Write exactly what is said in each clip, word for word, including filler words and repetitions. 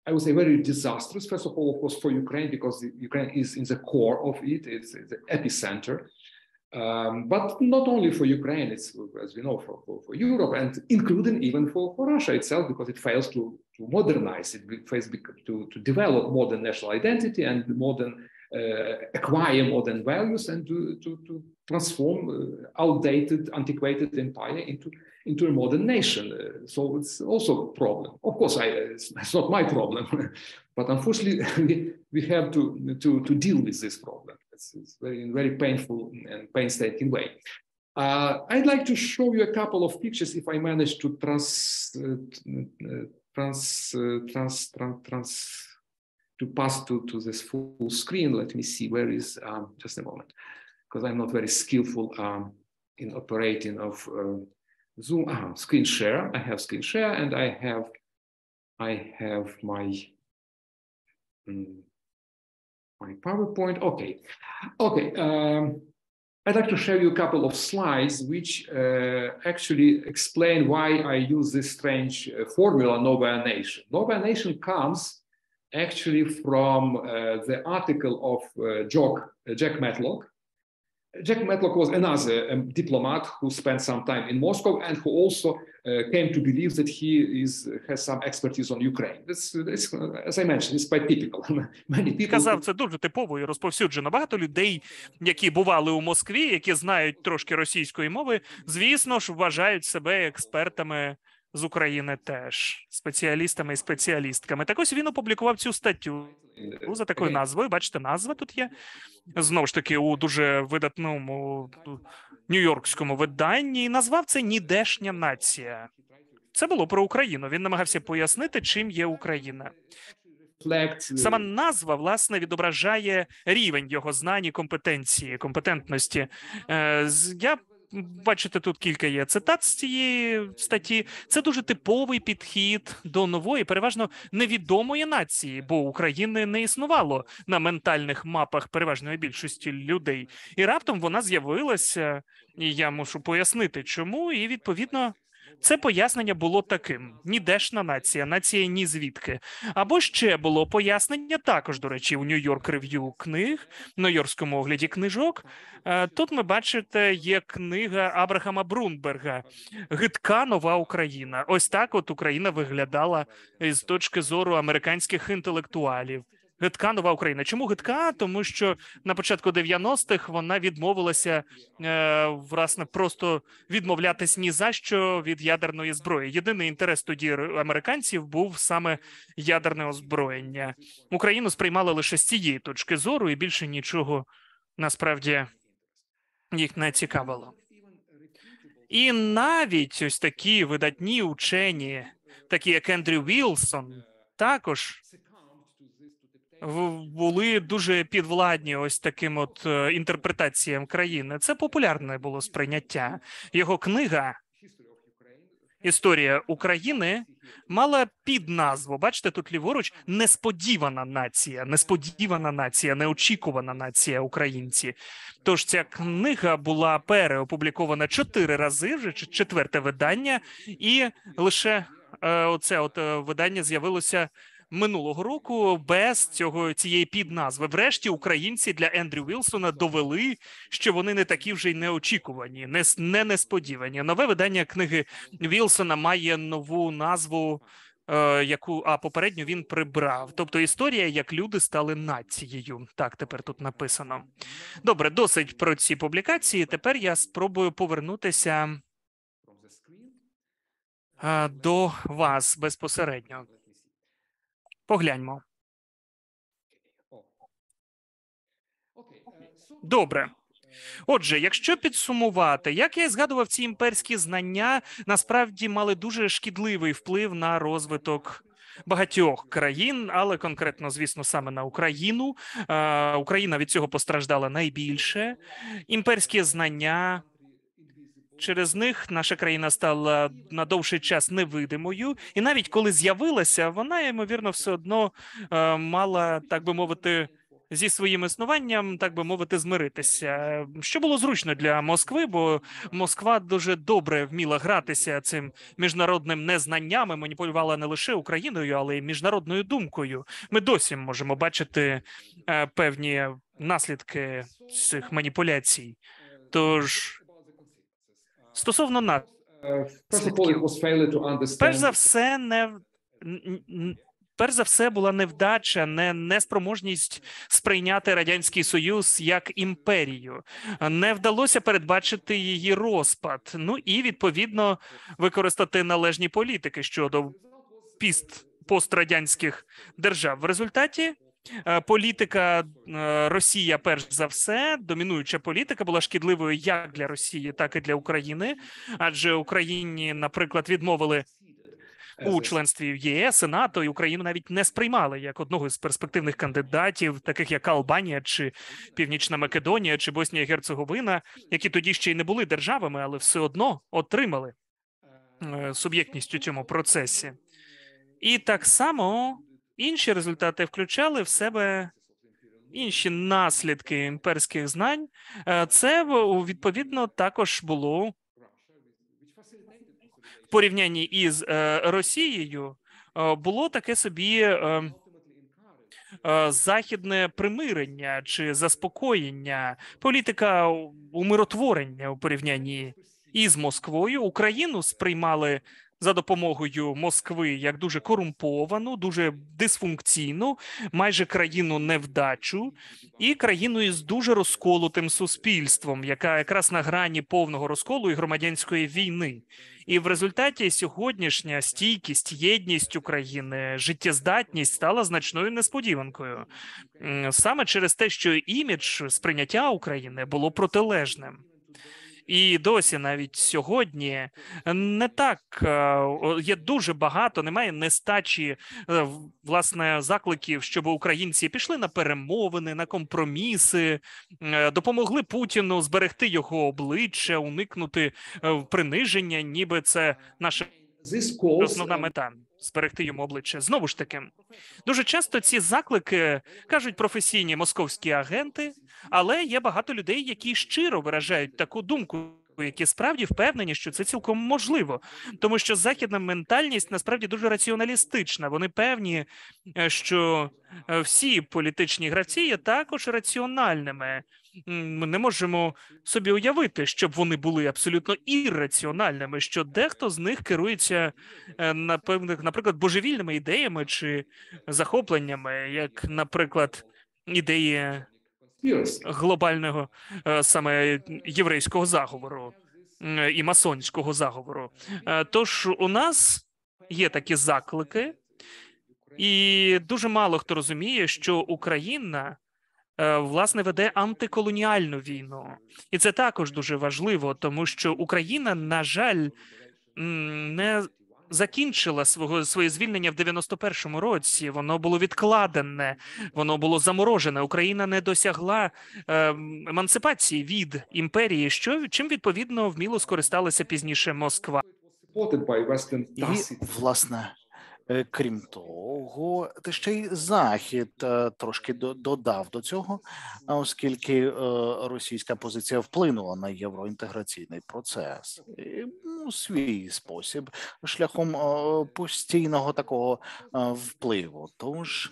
I would say, very disastrous. First of all, of course, for Ukraine, because Ukraine is in the core of it, it's, it's the epicenter. Um, but not only for Ukraine, it's, as we know, for, for, for Europe, and including even for, for Russia itself, because it fails to, to modernize, it fails to, to develop modern national identity and modern, uh, acquire modern values, and to, to, to transform uh, outdated, antiquated empire into, into a modern nation. Uh, so it's also a problem. Of course, I, it's, it's not my problem, but unfortunately, we, we have to, to, to deal with this problem. It's, it's very, very painful and painstaking way. Uh, I'd like to show you a couple of pictures if I manage to trans, uh, trans, uh, trans, trans, trans, to pass to, to this full screen. Let me see, where is, um, just a moment, because I'm not very skillful um, in operating of uh, Zoom. Ah, screen share, I have screen share, and I have, I have my, um, my PowerPoint. Okay, okay. Um, I'd like to show you a couple of slides which uh, actually explain why I use this strange uh, formula, Novaya Nation. Novaya Nation comes actually from uh, the article of uh, Jock, uh, Jack Matlock. Jack Matlock was another um, diplomat who spent some time in Moscow and who also uh, came to believe that he is, has some expertise on Ukraine. This, this, as I mentioned, it's quite typical. Many people... Казав, це дуже типово і розповсюджено. Багато людей, які бували у Москві, які знають трошки російської мови, звісно ж, вважають себе експертами з України теж, спеціалістами і спеціалістками. Так ось він опублікував цю статтю за такою назвою. Бачите, назва тут є. Знову ж таки, у дуже видатному нью-йоркському виданні. І назвав це «Нідешня нація». Це було про Україну. Він намагався пояснити, чим є Україна. Сама назва, власне, відображає рівень його знань і компетенції, компетентності. Я бачите, тут кілька є цитат з цієї статті. Це дуже типовий підхід до нової, переважно невідомої нації, бо України не існувало на ментальних мапах переважної більшості людей. І раптом вона з'явилася, і я мушу пояснити, чому, і відповідно це пояснення було таким: нідешна нація, нація ні звідки. Або ще було пояснення, також, до речі, у Нью-Йорк Рев'ю книг, Нью-Йоркському огляді книжок. Тут ми бачите, є книга Абрахама Брунберга «Гидка нова Україна». Ось так от Україна виглядала з точки зору американських інтелектуалів. Гидка нова Україна. Чому гидка? Тому що на початку дев'яностих вона відмовилася, е, власне, просто відмовлятись ні за що від ядерної зброї. Єдиний інтерес тоді американців був саме ядерне озброєння. Україну сприймали лише з цієї точки зору, і більше нічого, насправді, їх не цікавило. І навіть ось такі видатні учені, такі як Ендрю Вілсон, також були дуже підвладні ось таким от інтерпретаціям країни. Це популярне було сприйняття. Його книга «Історія України» мала підназву, бачите, тут ліворуч, «Несподівана нація», «Несподівана нація», «Неочікувана нація українці». Тож ця книга була переопублікована чотири рази, вже четверте видання, і лише е, оце от видання з'явилося минулого року без цього цієї підназви. Врешті українці для Ендрю Вілсона довели, що вони не такі вже й неочікувані, не, не несподівані. Нове видання книги Вілсона має нову назву, е, яку, а попередню він прибрав. Тобто історія, як люди стали нацією. Так, тепер тут написано. Добре, досить про ці публікації. Тепер я спробую повернутися е, до вас безпосередньо. Погляньмо. Добре. Отже, якщо підсумувати, як я і згадував, ці імперські знання насправді мали дуже шкідливий вплив на розвиток багатьох країн, але конкретно, звісно, саме на Україну. Е, Україна від цього постраждала найбільше. Імперські знання... Через них наша країна стала на довший час невидимою, і навіть коли з'явилася, вона, ймовірно, все одно е, мала, так би мовити, зі своїм існуванням, так би мовити, змиритися, що було зручно для Москви, бо Москва дуже добре вміла гратися цим міжнародним незнанням і маніпулювала не лише Україною, але й міжнародною думкою. Ми досі можемо бачити е, певні наслідки цих маніпуляцій. Тож, стосовно наслідків, перш за все, не Перш за все, була невдача, не неспроможність сприйняти Радянський Союз як імперію. Не вдалося передбачити її розпад. Ну і, відповідно, використати належні політики щодо піст пострадянських держав. В результаті політика Росія, перш за все, домінуюча політика, була шкідливою як для Росії, так і для України. Адже Україні, наприклад, відмовили у членстві в ЄС і НАТО, і Україну навіть не сприймали як одного з перспективних кандидатів, таких як Албанія, чи Північна Македонія, чи Боснія і Герцеговина, які тоді ще й не були державами, але все одно отримали суб'єктність у цьому процесі. І так само інші результати включали в себе інші наслідки імперських знань. Це, відповідно, також було в порівнянні із е, Росією е, було таке собі е, е, західне примирення чи заспокоєння, політика умиротворення у порівнянні із Москвою. Україну сприймали за допомогою Москви як дуже корумповану, дуже дисфункційну, майже країну невдачу і країну із дуже розколотим суспільством, яка якраз на грані повного розколу і громадянської війни. І в результаті сьогоднішня стійкість, єдність України, життєздатність стала значною несподіванкою. Саме через те, що імідж сприйняття України було протилежним. І досі навіть сьогодні не так, є дуже багато, немає нестачі, власне, закликів, щоб українці пішли на перемовини, на компроміси, допомогли Путіну зберегти його обличчя, уникнути приниження, ніби це наша основна мета – зберегти йому обличчя. Знову ж таки, дуже часто ці заклики кажуть професійні московські агенти, але є багато людей, які щиро виражають таку думку, які справді впевнені, що це цілком можливо. Тому що західна ментальність насправді дуже раціоналістична. Вони певні, що всі політичні гравці є також раціональними. Ми не можемо собі уявити, щоб вони були абсолютно ірраціональними, що дехто з них керується, наприклад, божевільними ідеями чи захопленнями, як, наприклад, ідеї глобального саме єврейського заговору і масонського заговору. Тож у нас є такі заклики, і дуже мало хто розуміє, що Україна власне веде антиколоніальну війну. І це також дуже важливо, тому що Україна, на жаль, не закінчила свого своє звільнення в дев'яносто першому році. Воно було відкладене, воно було заморожене. Україна не досягла е, емансипації від імперії, що чим відповідно вміло скористалася пізніше Москва. І, власне, крім того, те ще й Захід трошки додав до цього, оскільки російська позиція вплинула на євроінтеграційний процес. І, ну, свій спосіб, шляхом постійного такого впливу. Тож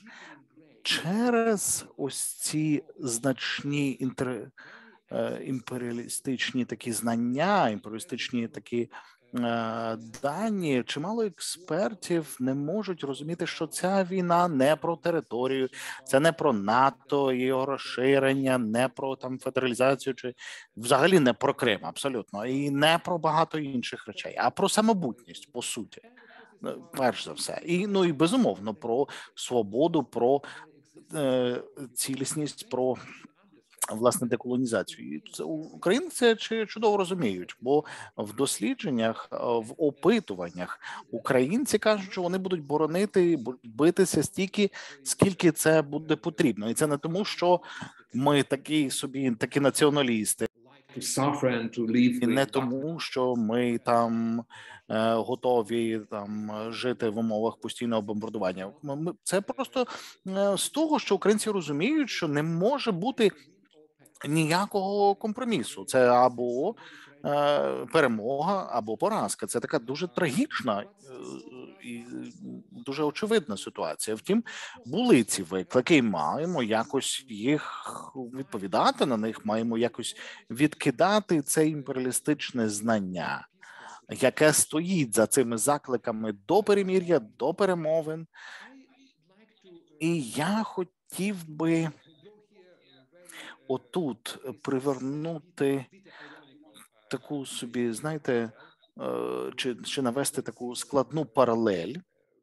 через ось ці значні інтер... імперіалістичні такі знання, імперіалістичні такі дані, чимало експертів не можуть розуміти, що ця війна не про територію, це не про НАТО, його розширення, не про там федералізацію, чи взагалі не про Крим, абсолютно, і не про багато інших речей, а про самобутність, по суті, перш за все. І, ну, і безумовно, про свободу, про е, цілісність, про власне деколонізацію. Українці це чудово розуміють, бо в дослідженнях, в опитуваннях українці кажуть, що вони будуть боронити, битися стільки, скільки це буде потрібно. І це не тому, що ми такі собі, такі націоналісти, to suffer and to live І не with тому, що ми там е, готові там жити в умовах постійного бомбардування. Ми- ми- Це просто е, з того, що українці розуміють, що не може бути ніякого компромісу. Це або е, перемога, або поразка. Це така дуже трагічна е, і дуже очевидна ситуація. Втім, були ці виклики, і маємо якось їх відповідати на них, маємо якось відкидати це імперіалістичне знання, яке стоїть за цими закликами до перемир'я, до перемовин. І я хотів би отут привернути таку собі, знаєте, е, чи, чи навести таку складну паралель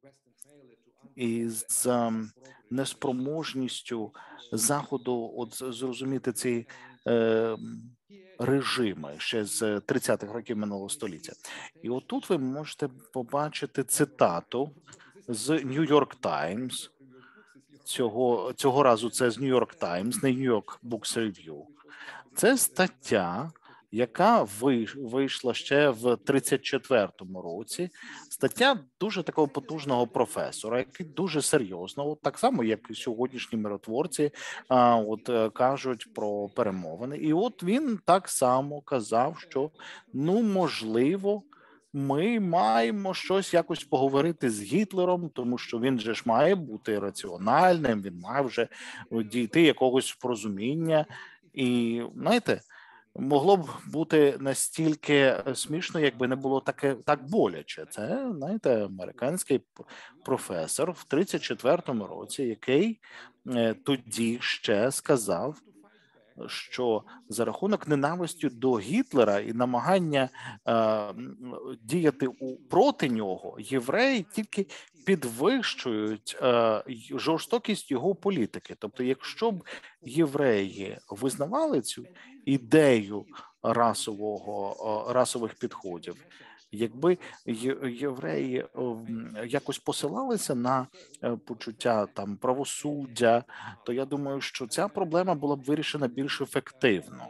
із ем, неспроможністю Заходу от зрозуміти ці е, режими ще з тридцятих років минулого століття. І отут ви можете побачити цитату з New York Times. Цього, цього разу це з New York Times, не New York Books Review. Це стаття, яка вийшла ще в тридцять четвертому році. Стаття дуже такого потужного професора, який дуже серйозно, от так само, як і сьогоднішні миротворці, а, от кажуть про перемовини. І от він так само казав, що ну можливо, ми маємо щось якось поговорити з Гітлером, тому що він же ж має бути раціональним, він має вже дійти якогось порозуміння. І знаєте, могло б бути настільки смішно, якби не було таке так боляче. Це, знаєте, американський професор в тридцять четвертому році, який тоді ще сказав, що за рахунок ненависті до Гітлера і намагання е, діяти у, проти нього, євреї тільки підвищують е, жорстокість його політики. Тобто, якщо б євреї визнавали цю ідею расового, е, расових підходів, якби євреї якось посилалися на почуття там правосуддя, то я думаю, що ця проблема була б вирішена більш ефективно.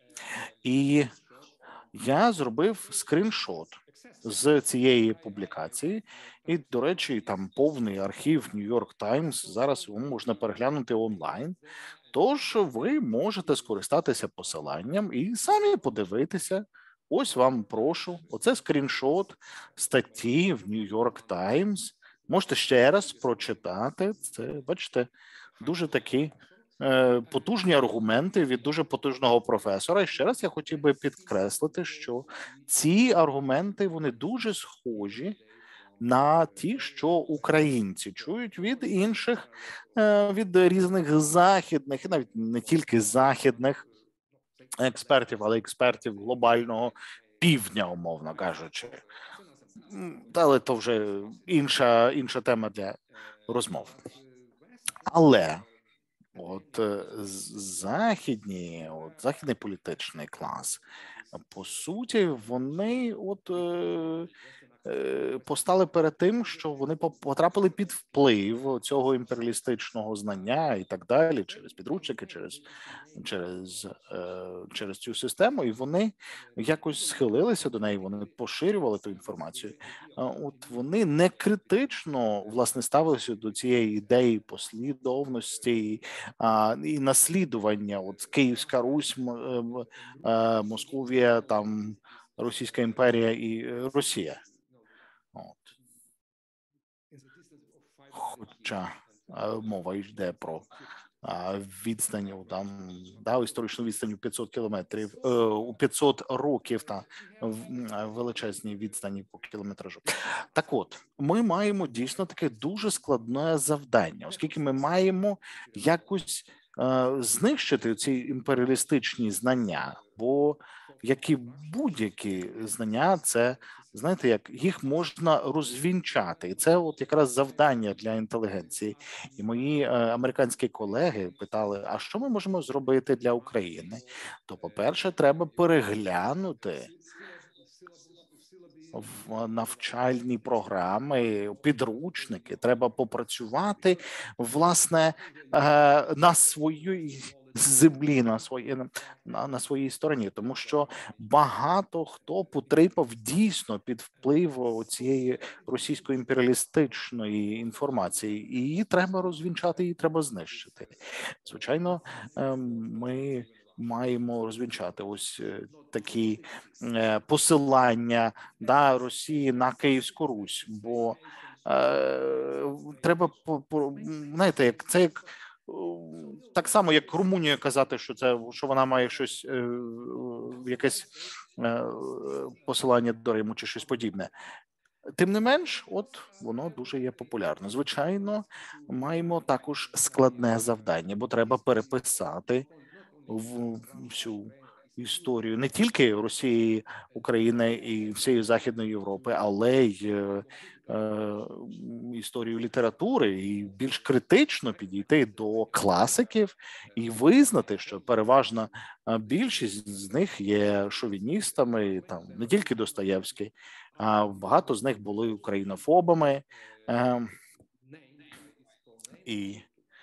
І я зробив скріншот з цієї публікації, і, до речі, там повний архів New York Times, зараз його можна переглянути онлайн, тож ви можете скористатися посиланням і самі подивитися. Ось вам прошу, оце скріншот статті в New York Times. Можете ще раз прочитати. Це, бачите, дуже такі е, потужні аргументи від дуже потужного професора. І ще раз я хотів би підкреслити, що ці аргументи, вони дуже схожі на ті, що українці чують від інших, е, від різних західних, і навіть не тільки західних, експертів, але експертів глобального півдня, умовно кажучи. Але то вже інша, інша тема для розмов. Але от західні, от західний політичний клас, по суті, вони от постали перед тим, що вони потрапили під вплив цього імперіалістичного знання і так далі, через підручники, через, через, через цю систему, і вони якось схилилися до неї, вони поширювали ту інформацію. От вони не критично, власне, ставилися до цієї ідеї послідовності а, і наслідування, от Київська Русь, Московія, там Російська імперія і Росія. От. Хоча мова йде про відстані, там, да, історичну відстань у п'ятсот кілометрів, у п'ятсот років та величезній відстані по кілометражу. Так от, ми маємо дійсно таке дуже складне завдання, оскільки ми маємо якось знищити ці імперіалістичні знання, бо як і будь-які знання, це, знаєте, як їх можна розвінчати. І це от якраз завдання для інтелігенції. І мої е, американські колеги питали, а що ми можемо зробити для України? То, по-перше, треба переглянути в навчальні програми, підручники. Треба попрацювати, власне, е, на своїй землі на своїй на, на своїй стороні, тому що багато хто потрапив дійсно під вплив цієї російської імперіалістичної інформації, і її треба розвінчати, її треба знищити. Звичайно, ми маємо розвінчати ось такі посилання да, Росії на Київську Русь, бо е, треба, знаєте, як це як так само, як Румунія казати, що це що вона має щось, е, якесь е, посилання до Риму чи щось подібне. Тим не менш, от воно дуже є популярно. Звичайно, маємо також складне завдання, бо треба переписати в всю історію не тільки Росії, України і всієї Західної Європи, але й е, е, історію літератури, і більш критично підійти до класиків і визнати, що переважна більшість з них є шовіністами, там не тільки Достоєвський, а багато з них були українофобами. Е, і,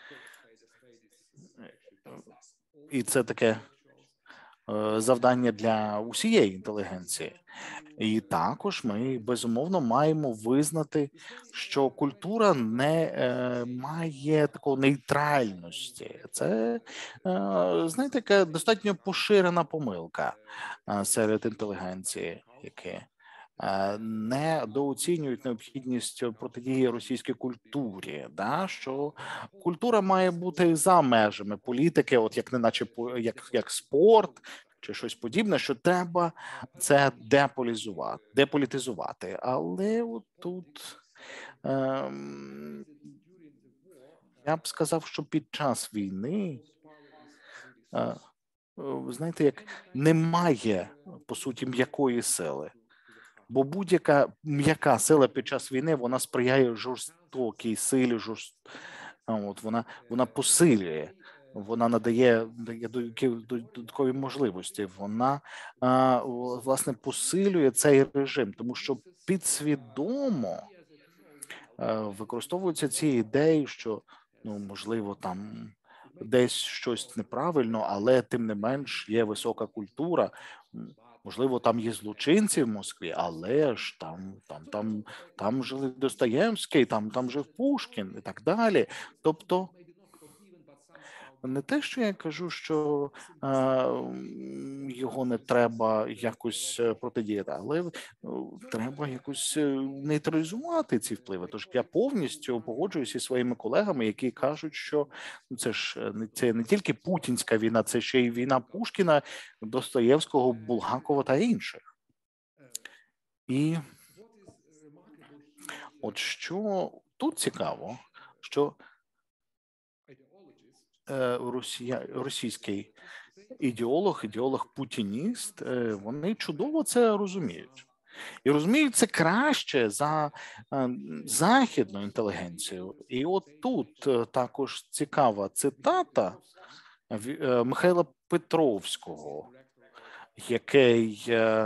і це таке завдання для усієї інтелігенції. І також ми, безумовно, маємо визнати, що культура не е, має такої нейтральності. Це, е, знаєте, така достатньо поширена помилка е, серед інтелігенції, які е, недооцінюють необхідність протидії російській культурі, да? Що культура має бути за межами політики, от як неначе як, як спорт, чи щось подібне, що треба це деполізувати, деполітизувати. Але от тут ем, я б сказав, що під час війни, е, знаєте, як немає, по суті, м'якої сили. Бо будь-яка м'яка сила під час війни, вона сприяє жорстокій силі, жорст... от, вона, вона посилює. Вона надає додаткові можливості. Вона власне посилює цей режим, тому що підсвідомо використовуються ці ідеї, що ну можливо там десь щось неправильно, але тим не менш є висока культура. Можливо, там є злочинці в Москві, але ж там, там, там, там жили Достоєвський, там, там жив Пушкін і так далі. Тобто. Не те, що я кажу, що е, його не треба якось протидіяти, але е, треба якось нейтралізувати ці впливи. Тож я повністю погоджуюся зі своїми колегами, які кажуть, що це ж це не тільки путінська війна, це ще й війна Пушкіна, Достоєвського, Булгакова та інших. І от що тут цікаво, що Росія, російський ідеолог, ідеолог-путініст, вони чудово це розуміють. І розуміють це краще за західну інтелігенцію. І от тут також цікава цитата Михайла Петровського, який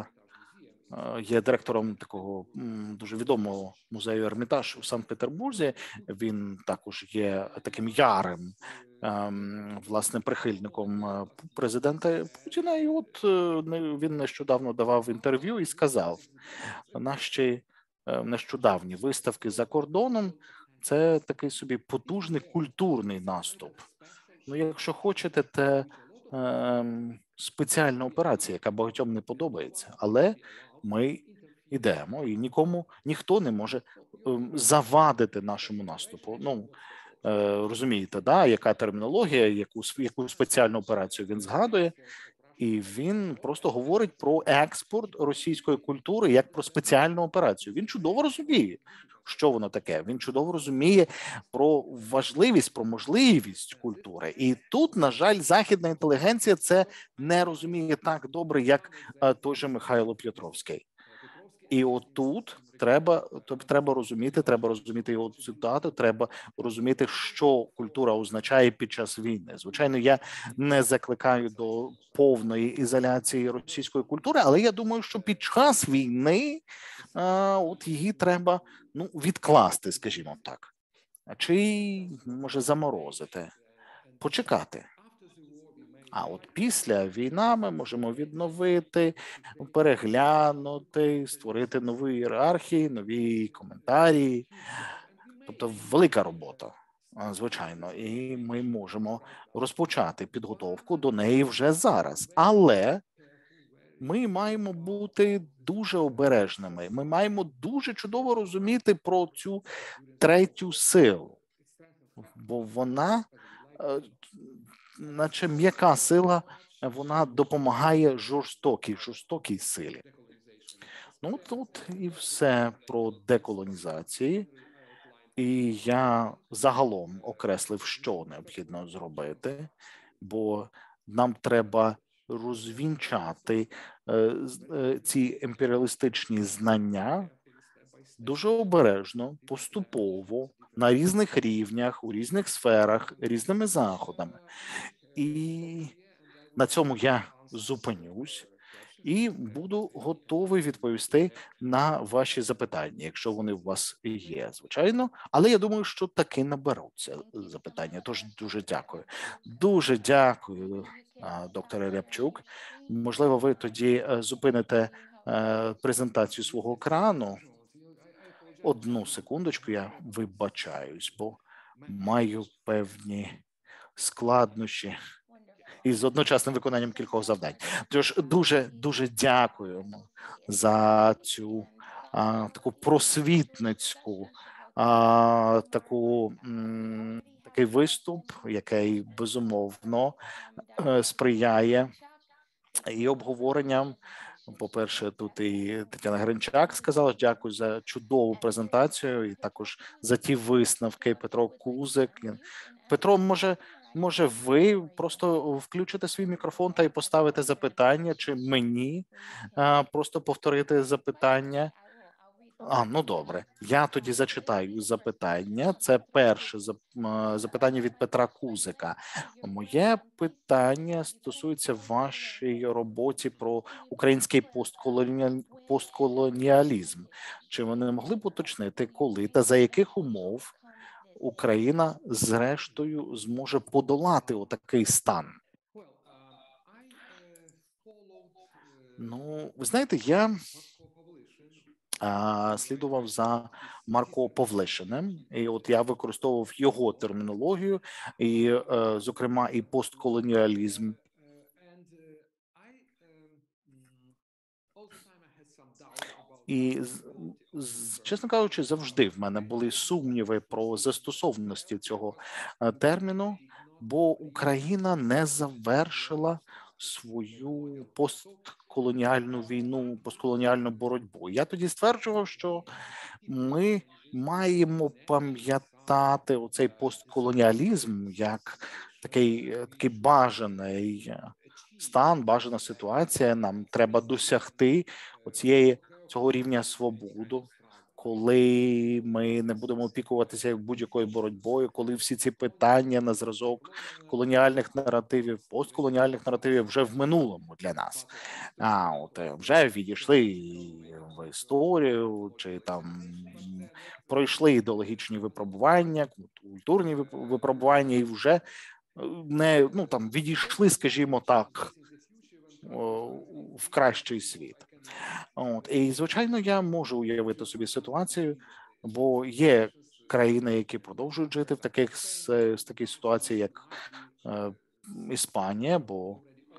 є директором такого дуже відомого музею Ермітаж у Санкт-Петербурзі. Він також є таким ярим, власне, прихильником президента Путіна. І от він нещодавно давав інтерв'ю і сказав, наші нещодавні виставки за кордоном – це такий собі потужний культурний наступ. Ну, якщо хочете, це спеціальна операція, яка багатьом не подобається, але ми йдемо, і нікому, ніхто не може завадити нашому наступу. Ну, розумієте, да, яка термінологія, яку, яку спеціальну операцію він згадує, і він просто говорить про експорт російської культури як про спеціальну операцію. Він чудово розуміє, що воно таке. Він чудово розуміє про важливість, про можливість культури. І тут, на жаль, західна інтелігенція це не розуміє так добре, як той же Михайло Петровський. І отут треба, тобто треба розуміти, треба розуміти його цитату, треба розуміти, що культура означає під час війни. Звичайно, я не закликаю до повної ізоляції російської культури, але я думаю, що під час війни а, от її треба ну, відкласти, скажімо так. Чи, може, заморозити, почекати. А от після війни ми можемо відновити, переглянути, створити нові ієрархії, нові коментарі. Тобто велика робота, звичайно, і ми можемо розпочати підготовку до неї вже зараз. Але ми маємо бути дуже обережними. Ми маємо дуже чудово розуміти про цю третю силу, бо вона, наче м'яка сила, вона допомагає жорстокій, жорстокій силі. Ну, тут і все про деколонізації. І я загалом окреслив, що необхідно зробити, бо нам треба розвінчати е, е, ці імперіалістичні знання дуже обережно, поступово, на різних рівнях, у різних сферах, різними заходами. І на цьому я зупинюсь і буду готовий відповісти на ваші запитання, якщо вони у вас є, звичайно. Але я думаю, що таки наберуться запитання. Тож дуже дякую. Дуже дякую, докторе Рябчук. Можливо, ви тоді зупините презентацію свого екрану. Одну секундочку, я вибачаюсь, бо маю певні складнощі із одночасним виконанням кількох завдань. Тож дуже дуже дякуємо за цю а, таку просвітницьку а, таку м, такий виступ, який безумовно сприяє і обговоренням. По-перше, тут і Тетяна Гринчак сказала, дякую за чудову презентацію і також за ті висновки Петро Кузик. Петро, може, може ви просто включите свій мікрофон та й поставите запитання, чи мені а, просто повторити запитання? А, ну добре. Я тоді зачитаю запитання. Це перше запитання від Петра Кузика. Моє питання стосується вашої роботі про український постколоніалізм. постколоніалізм. Чи ви не могли б уточнити, коли та за яких умов Україна зрештою зможе подолати отакий стан? Ну, ви знаєте, я слідував за Марко Павлишиним, і от я використовував його термінологію, і, зокрема, і постколоніалізм. І, чесно кажучи, завжди в мене були сумніви про застосовності цього терміну, бо Україна не завершила свою постколоніальну війну, постколоніальну боротьбу. Я тоді стверджував, що ми маємо пам'ятати оцей постколоніалізм як такий, такий бажаний стан, бажана ситуація. Нам треба досягти оцієї цього рівня свободи, коли ми не будемо опікуватися будь-якою боротьбою, коли всі ці питання на зразок колоніальних наративів, постколоніальних наративів вже в минулому для нас. А от вже відійшли в історію, чи там пройшли ідеологічні випробування, культурні випробування, і вже не ну там відійшли, скажімо так, в кращий світ. От і звичайно, я можу уявити собі ситуацію, бо є країни, які продовжують жити в таких з такій ситуації, як е, Іспанія, бо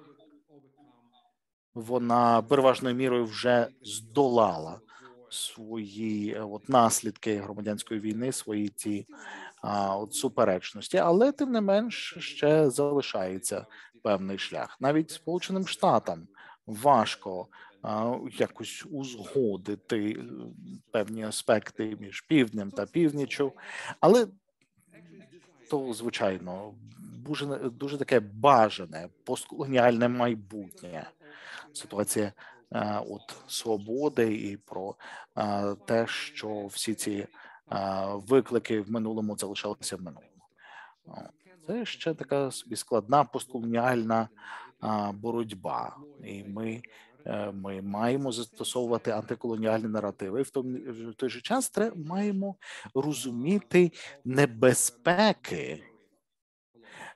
вона переважною мірою вже здолала свої от наслідки громадянської війни, свої ті а, от суперечності, але тим не менш ще залишається певний шлях. Навіть Сполученим Штатам важко а, якось узгодити певні аспекти між півднем та північчю, але то, звичайно, дуже, дуже таке бажане постколоніальне майбутнє. Ситуація а, от свободи і про а, те, що всі ці а, виклики в минулому залишалися в минулому. Це ще така собі складна постколоніальна а, боротьба, і ми, ми маємо застосовувати антиколоніальні наративи. В той, в той же час маємо розуміти небезпеки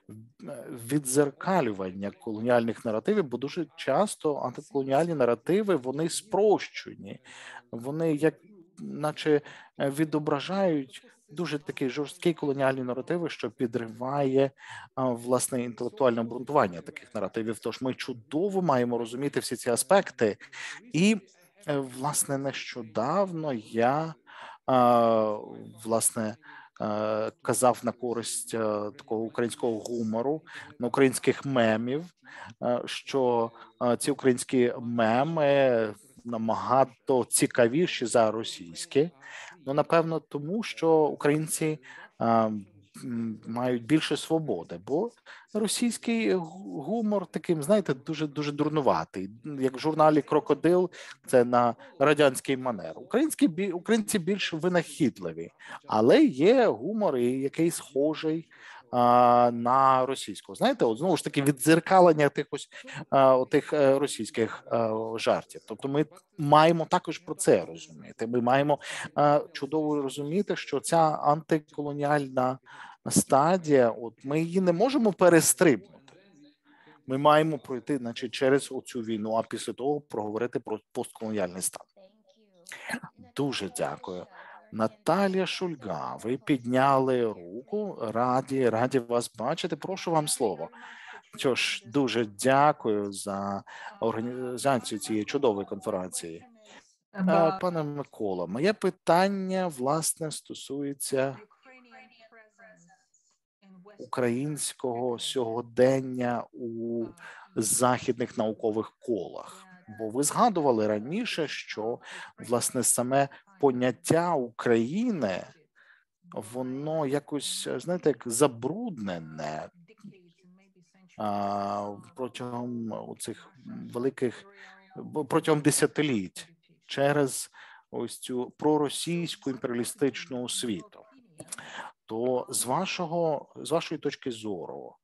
віддзеркалювання колоніальних наративів, бо дуже часто антиколоніальні наративи, вони спрощені, вони як наче відображають дуже такий жорсткий колоніальні наративи, що підриває а, власне інтелектуальне обґрунтування таких наративів. Тож ми чудово маємо розуміти всі ці аспекти. І е, власне нещодавно я а, власне е, казав на користь е, такого українського гумору, на українських мемів, е, що е, ці українські меми набагато цікавіші за російські. Ну, напевно, тому що українці а, м, мають більше свободи, бо російський гумор таким, знаєте, дуже дуже дурнуватий. Як в журналі Крокодил, це на радянський манер. Українські бі- українці більш винахідливі, але є гумор, і який схожий а, на російську. Знаєте, от знову ж таки віддзеркалення тих ось а, тих е, російських а, жартів. Тобто, ми маємо також про це розуміти. Ми маємо а, чудово розуміти, що ця антиколоніальна стадія, от ми її не можемо перестрибнути. Ми маємо пройти, значить, через оцю війну, а після того проговорити про постколоніальний стан. Дуже дякую. Наталія Шульга, ви підняли руку. Раді, раді вас бачити. Прошу вам слово. Що ж, дуже дякую за організацію цієї чудової конференції. Е, Пане Микола, моє питання, власне, стосується українського сьогодення у західних наукових колах. Бо ви згадували раніше, що, власне, саме поняття України, воно якось, знаєте, як забруднене а, протягом цих великих, протягом десятиліть через ось цю проросійську імперіалістичну освіту. То з вашого, з вашої точки зору,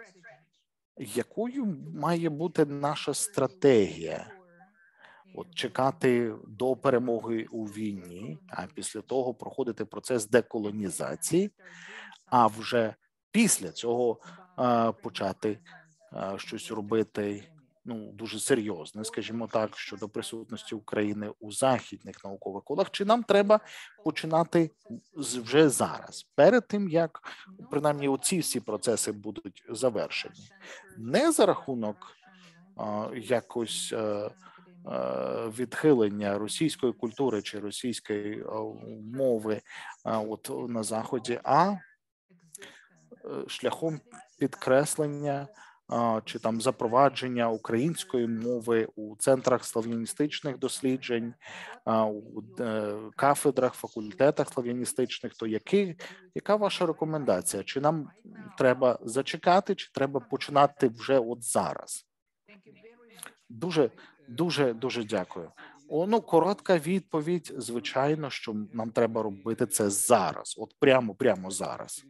якою має бути наша стратегія? От чекати до перемоги у війні, а після того проходити процес деколонізації, а вже після цього а, почати а, щось робити, ну, дуже серйозне, скажімо так, щодо присутності України у західних наукових колах, чи нам треба починати з- вже зараз, перед тим, як, принаймні, оці всі процеси будуть завершені? Не за рахунок а, якось а, а, відхилення російської культури чи російської а, мови а, от на Заході, а е, шляхом підкреслення а, чи там запровадження української мови у центрах слав'яністичних досліджень, а, у е, кафедрах, факультетах слав'яністичних. То який, яка ваша рекомендація? Чи нам треба зачекати, чи треба починати вже от зараз? Дуже, дуже, дуже дякую. О, ну, коротка відповідь, звичайно, що нам треба робити це зараз, от прямо, прямо зараз.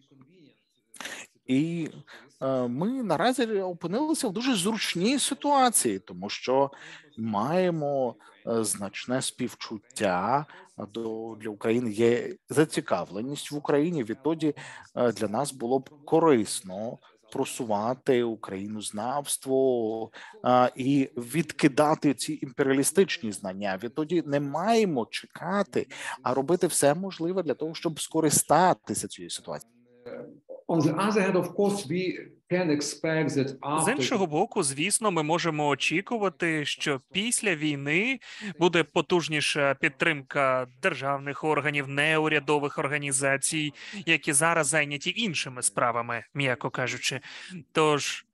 І е, ми наразі опинилися в дуже зручній ситуації, тому що маємо е, значне співчуття до для України. Є зацікавленість в Україні. Відтоді е, для нас було б корисно просувати українознавство а, і відкидати ці імперіалістичні знання. Відтоді не маємо чекати, а робити все можливе для того, щоб скористатися цією ситуацією. On the other hand, of course, we can expect that З after іншого боку, звісно, ми можемо очікувати, що після війни буде потужніша підтримка державних органів, неурядових організацій, які зараз зайняті іншими справами, м'яко кажучи. Тож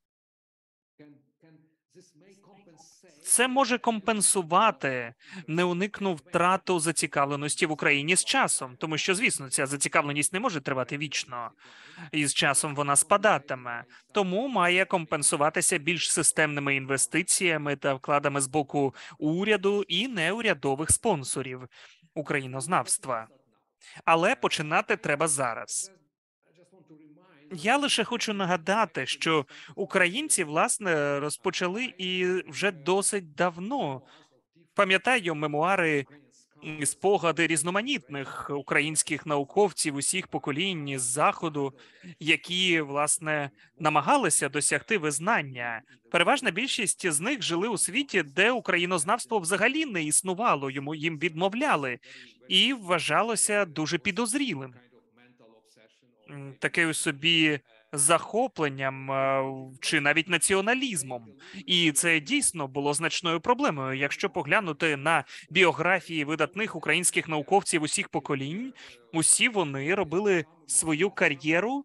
це може компенсувати неуникну втрату зацікавленості в Україні з часом, тому що, звісно, ця зацікавленість не може тривати вічно, і з часом вона спадатиме. Тому має компенсуватися більш системними інвестиціями та вкладами з боку уряду і неурядових спонсорів українознавства. Але починати треба зараз. Я лише хочу нагадати, що українці, власне, розпочали і вже досить давно. Пам'ятаю мемуари спогади різноманітних українських науковців усіх поколінь з Заходу, які, власне, намагалися досягти визнання. Переважна більшість з них жили у світі, де українознавство взагалі не існувало, йому їм відмовляли, і вважалося дуже підозрілим. Таке у собі захопленням чи навіть націоналізмом. І це дійсно було значною проблемою. Якщо поглянути на біографії видатних українських науковців усіх поколінь, усі вони робили свою кар'єру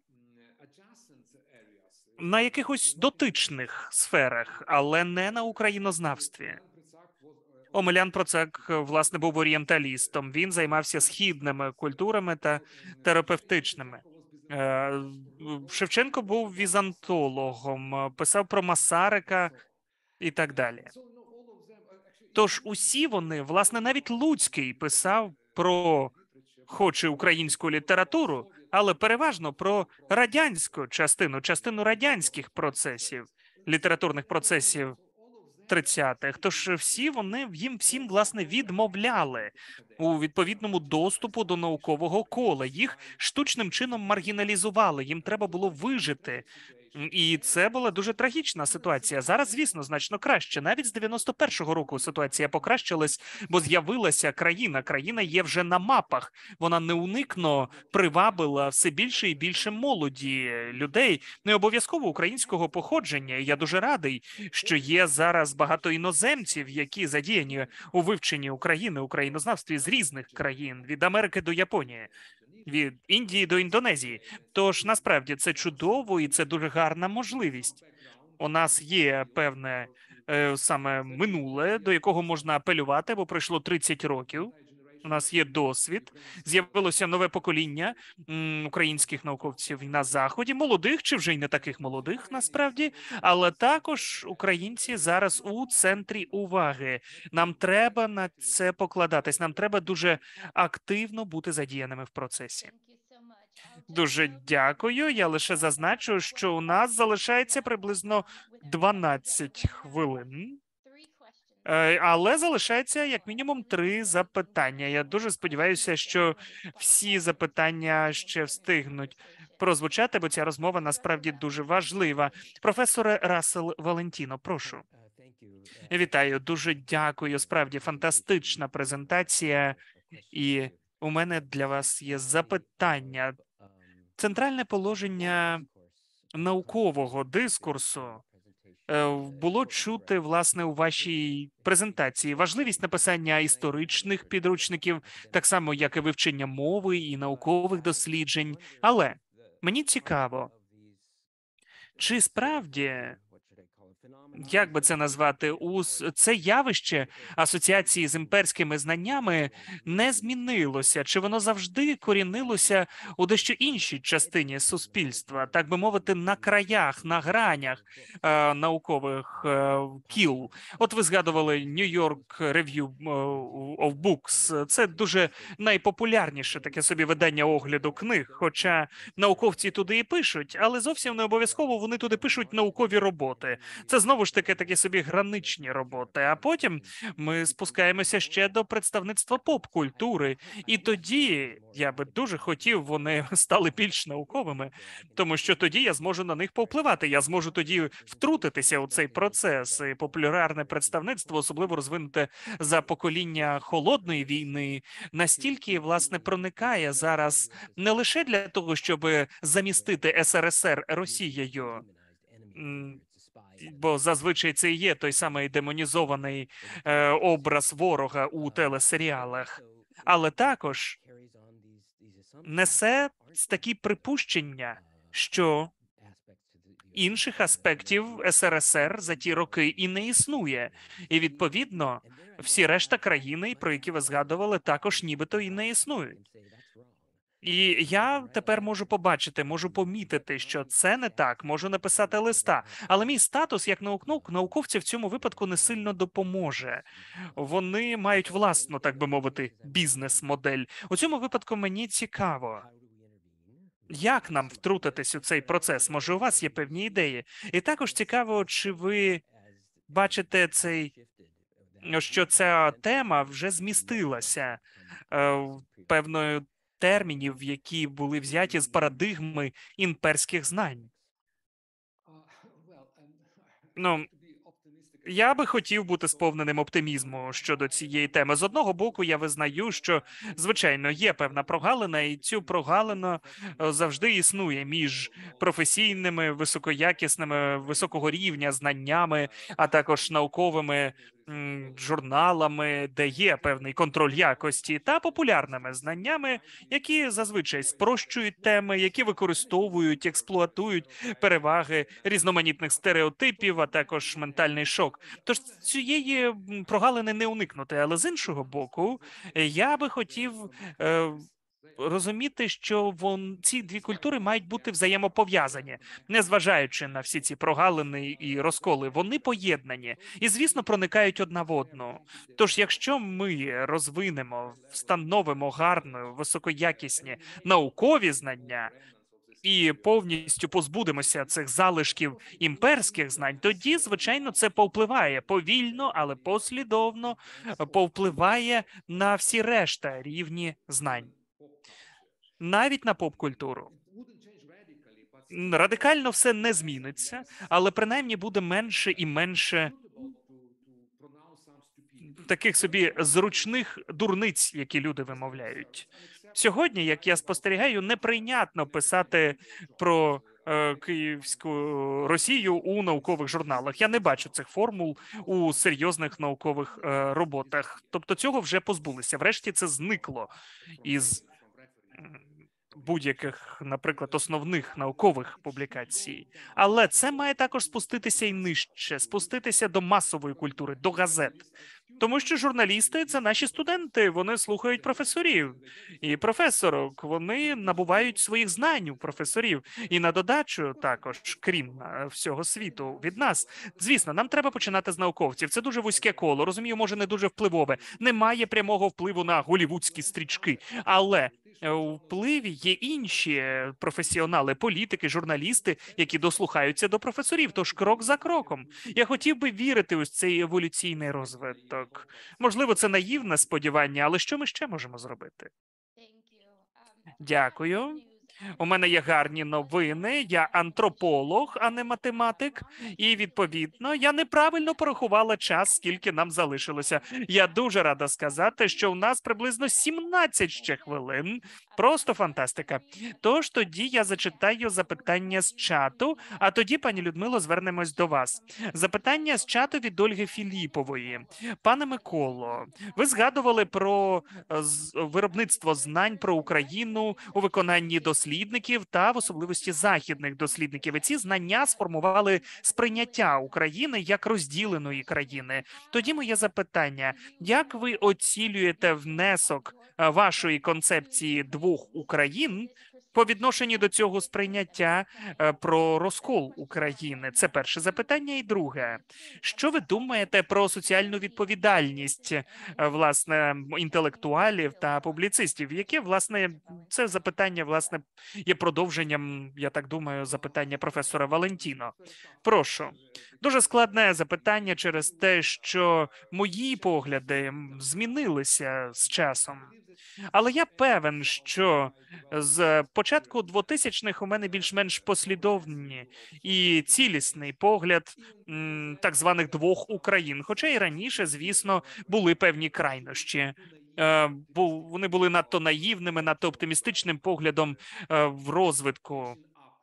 на якихось дотичних сферах, але не на українознавстві. Омелян Процак, власне, був орієнталістом. Він займався східними культурами та терапевтичними. Шевченко був візантологом, писав про Масарика і так далі. Тож усі вони, власне, навіть Луцький писав про, хоч і українську літературу, але переважно про радянську частину, частину радянських процесів, літературних процесів тридцятих. Тож всі вони, їм всім, власне, відмовляли у відповідному доступу до наукового кола. Їх штучним чином маргіналізували, їм треба було вижити. І це була дуже трагічна ситуація. Зараз, звісно, значно краще. Навіть з дев'яносто першого року ситуація покращилась, бо з'явилася країна. Країна є вже на мапах. Вона неуникно привабила все більше і більше молоді людей, не обов'язково українського походження. І я дуже радий, що є зараз багато іноземців, які задіяні у вивченні України, українознавстві з різних країн, від Америки до Японії, від Індії до Індонезії. Тож, насправді, це чудово і це дуже гарна можливість. У нас є певне е, саме минуле, до якого можна апелювати, бо пройшло тридцять років. У нас є досвід, з'явилося нове покоління м, українських науковців на Заході, молодих чи вже й не таких молодих, насправді, але також українці зараз у центрі уваги. Нам треба на це покладатись, нам треба дуже активно бути задіяними в процесі. Дуже дякую. Я лише зазначу, що у нас залишається приблизно дванадцять хвилин. Але залишається як мінімум три запитання. Я дуже сподіваюся, що всі запитання ще встигнуть прозвучати, бо ця розмова насправді дуже важлива. Професоре Рассел Валентіно, прошу. Вітаю, дуже дякую. Справді фантастична презентація. І у мене для вас є запитання. Центральне положення наукового дискурсу було чути, власне, у вашій презентації. Важливість написання історичних підручників, так само, як і вивчення мови і наукових досліджень. Але мені цікаво, чи справді, як би це назвати, у це явище асоціації з імперськими знаннями не змінилося? Чи воно завжди корінилося у дещо іншій частині суспільства, так би мовити, на краях, на гранях е, наукових е, кіл? От ви згадували New York Review of Books. Це дуже найпопулярніше таке собі видання огляду книг, хоча науковці туди і пишуть, але зовсім не обов'язково вони туди пишуть наукові роботи. Це знову ж таки такі собі граничні роботи, а потім ми спускаємося ще до представництва поп-культури, і тоді я би дуже хотів, вони стали більш науковими, тому що тоді я зможу на них повпливати, я зможу тоді втрутитися у цей процес, і популярне представництво, особливо розвинуте за покоління Холодної війни, настільки, власне, проникає зараз не лише для того, щоб замістити ес ер ес ер Росією, бо зазвичай це і є той самий демонізований е, образ ворога у телесеріалах, але також несе такі припущення, що інших аспектів ес ер ес ер за ті роки і не існує. І, відповідно, всі решта країни, про які ви згадували, також нібито і не існують. І я тепер можу побачити, можу помітити, що це не так, можу написати листа. Але мій статус як наук науковця в цьому випадку не сильно допоможе. Вони мають власну, так би мовити, бізнес-модель. У цьому випадку мені цікаво, як нам втрутитись у цей процес? Може, у вас є певні ідеї? І також цікаво, чи ви бачите цей що ця тема вже змістилася е, певною термінів, які були взяті з парадигми імперських знань. Ну, я би хотів бути сповненим оптимізму щодо цієї теми. З одного боку, я визнаю, що, звичайно, є певна прогалина, і цю прогалину е, завжди існує між професійними, високоякісними, високого рівня знаннями, а також науковими м, журналами, де є певний контроль якості, та популярними знаннями, які зазвичай спрощують теми, які використовують, експлуатують переваги різноманітних стереотипів, а також ментальний шок. Тож цієї м, прогалини не уникнути. Але з іншого боку, е, я би хотів е, розуміти, що вон ці дві культури мають бути взаємопов'язані, незважаючи на всі ці прогалини і розколи. Вони поєднані і, звісно, проникають одна в одну. Тож, якщо ми розвинемо, встановимо гарні, високоякісні наукові знання і повністю позбудемося цих залишків імперських знань, тоді, звичайно, це повпливає повільно, але послідовно е, повпливає на всі решта рівні знань, навіть на поп-культуру. М, Радикально все не зміниться, але принаймні буде менше і менше таких собі зручних дурниць, які люди вимовляють. Сьогодні, як я спостерігаю, неприйнятно писати про е, Київську Росію у наукових журналах. Я не бачу цих формул у серйозних наукових е, роботах. Тобто цього вже позбулися. Врешті це зникло із м, будь-яких, наприклад, основних наукових публікацій. Але це має також спуститися і нижче, спуститися до масової культури, до газет. Тому що журналісти – це наші студенти, вони слухають професорів і професорок, вони набувають своїх знань у професорів. І на додачу також, крім е, всього світу, від нас. Звісно, нам треба починати з науковців. Це дуже вузьке коло, розумію, може не дуже впливове. Немає прямого впливу на голівудські стрічки, але е, у впливі є інші професіонали, політики, журналісти, які дослухаються до професорів, тож крок за кроком. Я хотів би вірити у цей еволюційний розвиток. Можливо, це наївне сподівання, але що ми ще можемо зробити? Дякую. У мене є гарні новини. Я антрополог, а не математик. І, відповідно, я неправильно порахувала час, скільки нам залишилося. Я дуже рада сказати, що у нас приблизно сімнадцять ще хвилин. Просто фантастика. Тож тоді я зачитаю запитання з чату, а тоді, пані Людмило, звернемось до вас. Запитання з чату від Ольги Філіпової. Пане Миколо, ви згадували про е, з- виробництво знань про Україну у виконанні дослідників та в особливості західних дослідників. І ці знання сформували сприйняття України як розділеної країни. Тоді моє запитання: як ви оцінюєте внесок е, вашої концепції двох Україн по відношенню до цього сприйняття е, про розкол України? Це перше запитання. І друге, що ви думаєте про соціальну відповідальність е, власне інтелектуалів та публіцистів? Яке, власне, це запитання, власне, є продовженням, я так думаю, запитання професора Валентіно. Прошу. Дуже складне запитання через те, що мої погляди м, змінилися з часом. Але я певен, що з початку двотисячних у мене більш-менш послідовні і цілісний погляд м, так званих двох Україн. Хоча і раніше, звісно, були певні крайнощі. Е, бу- Вони були надто наївними, надто оптимістичним поглядом е, в розвитку,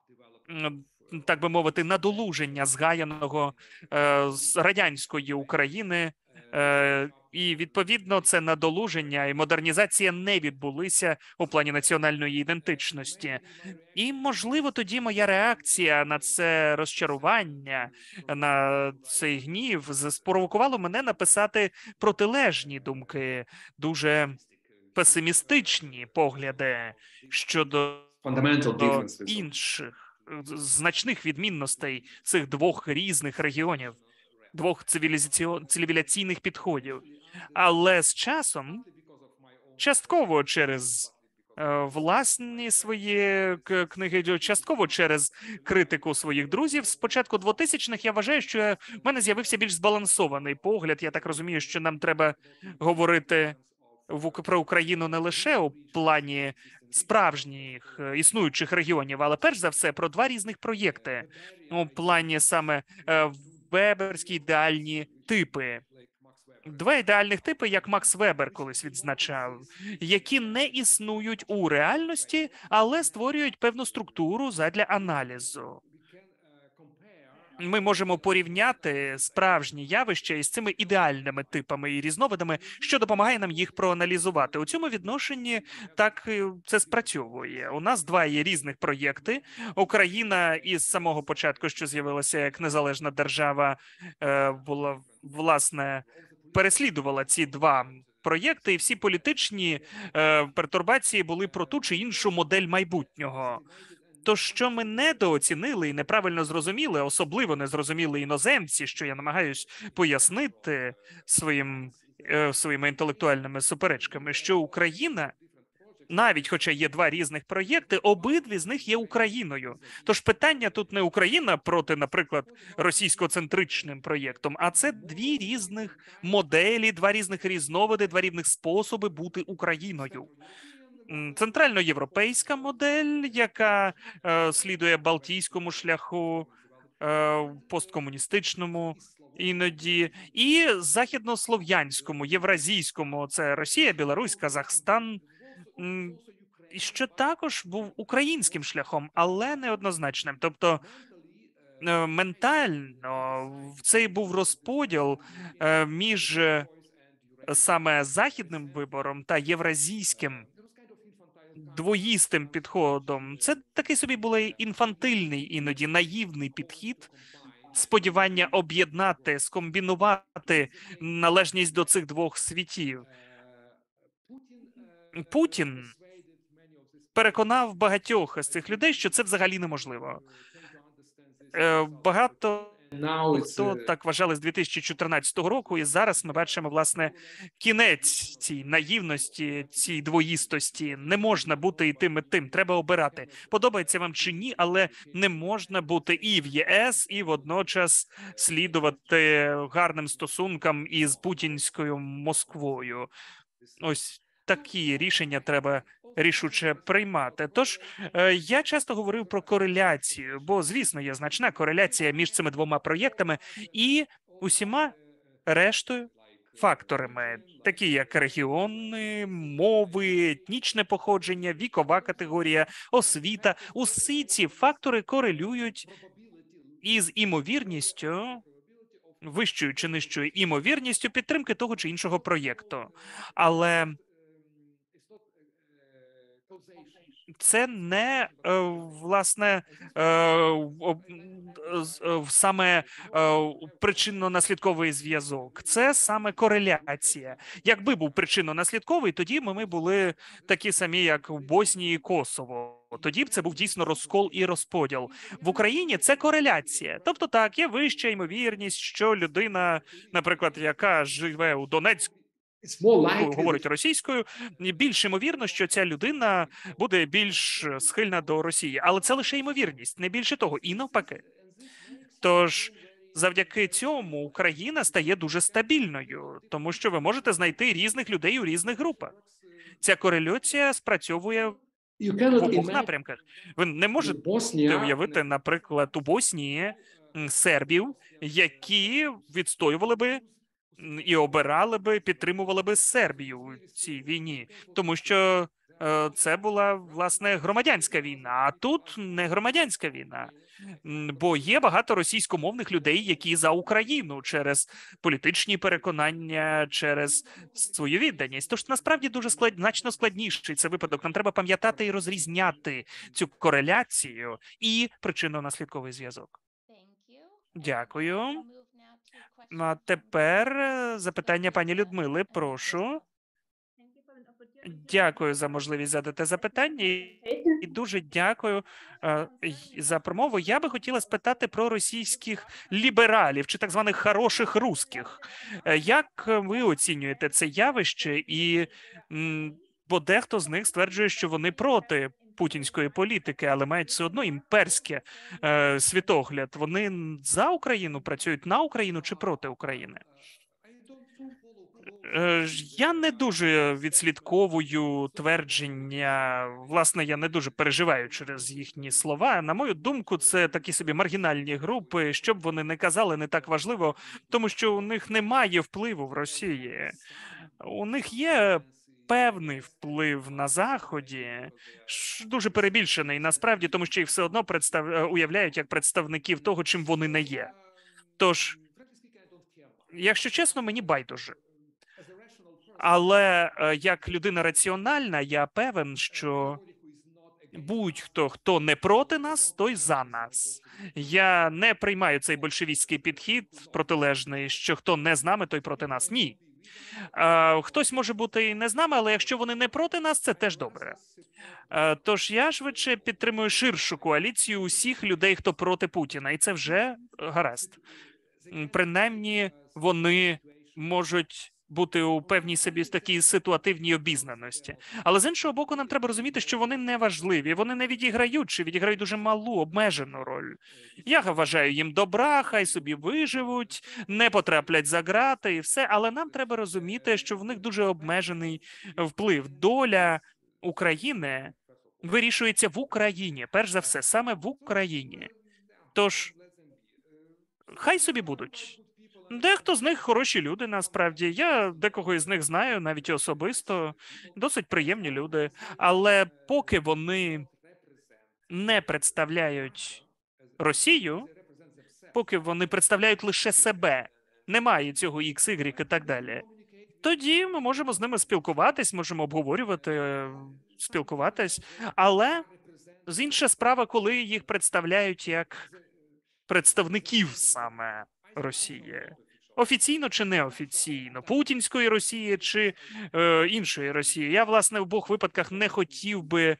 м, так би мовити, надолуження згаяного е, з радянської України. Е, І відповідно це надолуження і модернізація не відбулися у плані національної ідентичності. І можливо тоді моя реакція на це розчарування, на цей гнів з- спровокувало мене написати протилежні думки, дуже песимістичні погляди щодо Fundamental до differences. інших е, з- значних відмінностей цих двох різних регіонів, двох цивілізаціон- цивілізаційних підходів. Але з часом, частково через власні свої книги, частково через критику своїх друзів. З початку двотисячних я вважаю, що в мене з'явився більш збалансований погляд. Я так розумію, що нам треба говорити про Україну не лише у плані справжніх існуючих регіонів, але перш за все про два різних проєкти у плані саме веберські ідеальні типи. Два ідеальних типи, як Макс Вебер колись відзначав, які не існують у реальності, але створюють певну структуру задля аналізу. Ми можемо порівняти справжні явища із цими ідеальними типами і різновидами, що допомагає нам їх проаналізувати. У цьому відношенні так це спрацьовує. У нас два є різних проєкти. Україна із самого початку, що з'явилася як незалежна держава, була, власне, переслідувала ці два проєкти, і всі політичні пертурбації були про ту чи іншу модель майбутнього. То, що ми недооцінили і неправильно зрозуміли, особливо не зрозуміли іноземці, що я намагаюсь пояснити своїм, е, своїми інтелектуальними суперечками, що Україна, навіть хоча є два різних проєкти, обидві з них є Україною. Тож питання тут не Україна проти, наприклад, російськоцентричним проєктом, а це дві різних моделі, два різних різновиди, два різних способи бути Україною. Центральноєвропейська модель, яка е, слідує балтійському шляху, е, посткомуністичному іноді, і західнослов'янському, євразійському, це Росія, Білорусь, Казахстан, що також був українським шляхом, але неоднозначним. Тобто е, ментально цей був розподіл е, між е, саме західним вибором та євразійським двоїстим підходом. Це такий собі був інфантильний, іноді наївний підхід, сподівання об'єднати, скомбінувати належність до цих двох світів. Путін переконав багатьох з цих людей, що це взагалі неможливо. Багато хто так вважали з дві тисячі чотирнадцятого року, і зараз ми бачимо, власне, кінець цій наївності, цій двоїстості. Не можна бути і тим, і тим. Треба обирати. Подобається вам чи ні, але не можна бути і в ЄС, і водночас слідувати гарним стосункам із путінською Москвою. Ось такі рішення треба рішуче приймати. Тож я часто говорив про кореляцію, бо, звісно, є значна кореляція між цими двома проєктами і усіма рештою факторами, такі як регіони, мови, етнічне походження, вікова категорія, освіта. Усі ці фактори корелюють із імовірністю, вищою чи нижчою імовірністю підтримки того чи іншого проєкту. Але це не, власне, саме причинно-наслідковий зв'язок. Це саме кореляція. Якби був причинно-наслідковий, тоді ми були такі самі, як в Боснії і Косово. Тоді б це був дійсно розкол і розподіл. В Україні це кореляція. Тобто так, є вища ймовірність, що людина, наприклад, яка живе у Донецьку, говорить російською, більш ймовірно, що ця людина буде більш схильна до Росії. Але це лише ймовірність, не більше того, і навпаки. Тож, завдяки цьому Україна стає дуже стабільною, тому що ви можете знайти різних людей у різних групах. Ця кореляція спрацьовує в обох напрямках. Ви не можете уявити, наприклад, у Боснії сербів, які відстоювали би і обирали би, підтримували би Сербію у цій війні, тому що е, це була, власне, громадянська війна, а тут не громадянська війна. Бо є багато російськомовних людей, які за Україну через політичні переконання, через свою відданість. Тож насправді дуже склад... значно складніший це випадок. Нам треба пам'ятати і розрізняти цю кореляцію і причинно-наслідковий зв'язок. Дякую. А тепер запитання пані Людмили, прошу. Дякую за можливість задати запитання і дуже дякую е, за промову. Я би хотіла спитати про російських лібералів чи так званих хороших русських. Як ви оцінюєте це явище і м, бо дехто з них стверджує, що вони проти путінської політики, але мають все одно імперське е, світогляд. Вони за Україну працюють, на Україну чи проти України? Е, Я не дуже відслідковую твердження, власне, я не дуже переживаю через їхні слова. На мою думку, це такі собі маргінальні групи, що б вони не казали, не так важливо, тому що у них немає впливу в Росії. У них є певний вплив на Заході, дуже перебільшений насправді, тому що їх все одно представ... уявляють як представників того, чим вони не є. Тож, якщо чесно, мені байдуже. Але як людина раціональна, я певен, що будь-хто, хто не проти нас, той за нас. Я не приймаю цей большевістський підхід протилежний, що хто не з нами, той проти нас. Ні. Хтось може бути і не з нами, але якщо вони не проти нас, це теж добре. Тож я швидше підтримую ширшу коаліцію усіх людей, хто проти Путіна, і це вже гаразд. Принаймні, вони можуть бути у певній собі такій ситуативній обізнаності. Але з іншого боку, нам треба розуміти, що вони не важливі, вони не відіграють, чи відіграють дуже малу, обмежену роль. Я вважаю їм добра, хай собі виживуть, не потраплять за ґрати і все, але нам треба розуміти, що в них дуже обмежений вплив. Доля України вирішується в Україні, перш за все, саме в Україні. Тож, хай собі будуть. Дехто з них хороші люди, насправді. Я декого із них знаю, навіть особисто. Досить приємні люди. Але поки вони не представляють Росію, поки вони представляють лише себе, немає цього Ікс, Ігрік і так далі, тоді ми можемо з ними спілкуватись, можемо обговорювати, спілкуватись. Але з інша справа, коли їх представляють як представників саме Росії. Офіційно чи неофіційно? Путінської Росії чи е, іншої Росії? Я, власне, в обох випадках не хотів би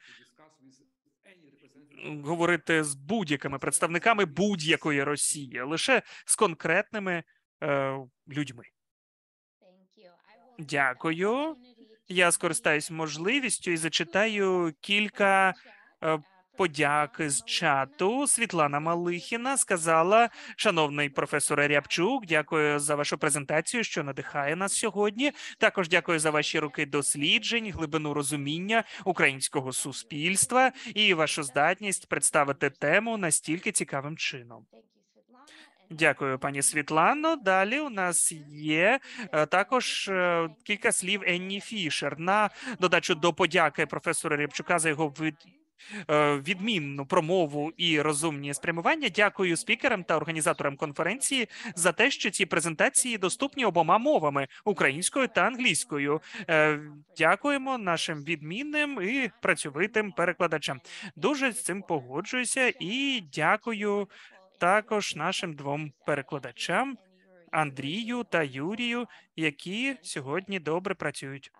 говорити з будь-якими представниками будь-якої Росії, лише з конкретними е, людьми. Дякую. Я скористаюсь можливістю і зачитаю кілька е, подяки з чату. Світлана Малихіна сказала: шановний професоре Рябчук, дякую за вашу презентацію, що надихає нас сьогодні. Також дякую за ваші роки досліджень, глибину розуміння українського суспільства і вашу здатність представити тему настільки цікавим чином. Дякую, пані Світлано. Далі у нас є також кілька слів Енні Фішер на додачу до подяки професора Рябчука за його від... відмінну промову і розумні спрямування. Дякую спікерам та організаторам конференції за те, що ці презентації доступні обома мовами – українською та англійською. Дякуємо нашим відмінним і працьовитим перекладачам. Дуже з цим погоджуюся і дякую також нашим двом перекладачам Андрію та Юрію, які сьогодні добре працюють.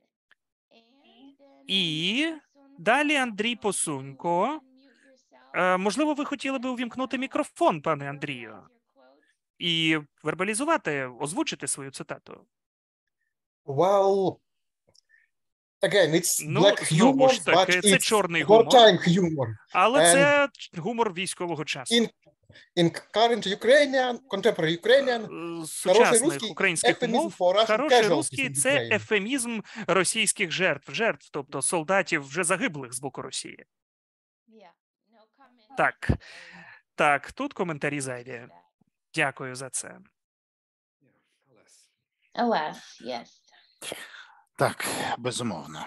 І далі Андрій Посунько. Можливо, ви хотіли би увімкнути мікрофон, пане Андрію, і вербалізувати, озвучити свою цитату. Well, again, it's ну, black знову humor, ж таки, but це it's чорний гумор, wartime humor. але And це гумор військового часу. In, in current Ukrainian, contemporary Ukrainian, сучасних українських мов, хороший русський – це Ukraine. ефемізм російських жертв, жертв, тобто солдатів вже загиблих з боку Росії. Так, так, тут коментарі зайві. Дякую за це. Alas, yes. Так, безумовно.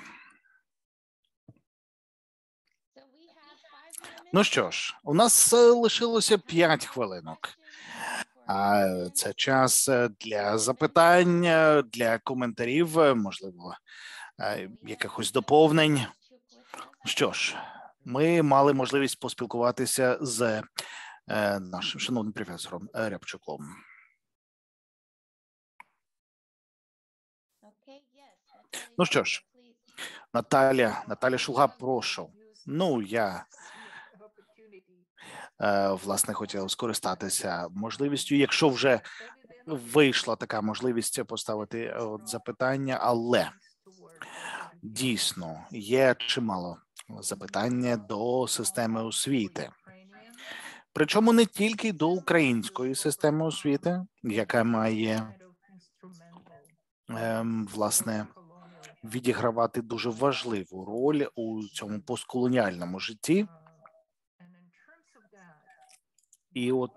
Ну що ж, у нас лишилося п'ять хвилинок. А це час для запитань, для коментарів, можливо, якихось доповнень. Що ж, ми мали можливість поспілкуватися з нашим шановним професором Рябчуком. Ну що ж, Наталя, Наталя Шульга, прошу. Ну, я, власне, хотів скористатися можливістю, якщо вже вийшла така можливість поставити от запитання, але Дійсно, є чимало запитання до системи освіти. Причому не тільки до української системи освіти, яка має, ем, власне, відігравати дуже важливу роль у цьому постколоніальному житті. І от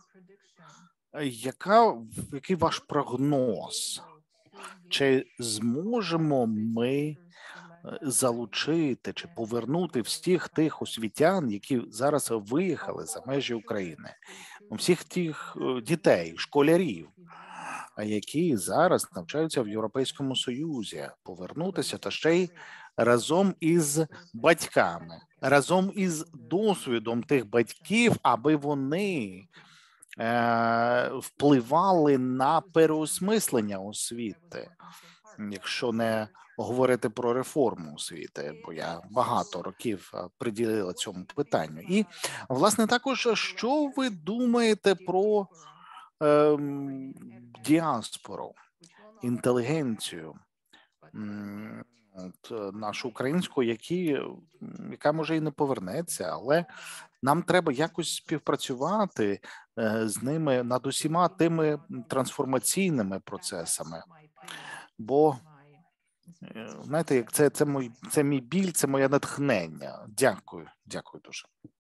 яка, який ваш прогноз? Чи зможемо ми залучити чи повернути всіх тих освітян, які зараз виїхали за межі України, всіх тих дітей, школярів, які зараз навчаються в Європейському Союзі, повернутися та ще й разом із батьками, разом із досвідом тих батьків, аби вони е, впливали на переосмислення освіти, якщо не говорити про реформу освіти, бо я багато років приділила цьому питанню. І, власне, також, що ви думаєте про е, діаспору, інтелігенцію, от, нашу українську, які, яка може і не повернеться, але нам треба якось співпрацювати е, з ними над усіма тими трансформаційними процесами, бо знаєте, як це, це, мій, це мій біль, це моє натхнення. Дякую, дякую дуже.